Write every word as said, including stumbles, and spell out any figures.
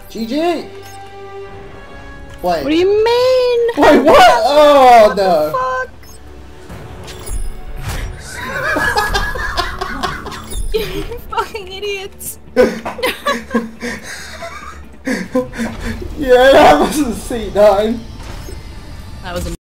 G G! Wait. What do you mean? Wait, what? Oh, what no. The fuck? You fucking idiots. Yeah, that was a C nine. That was a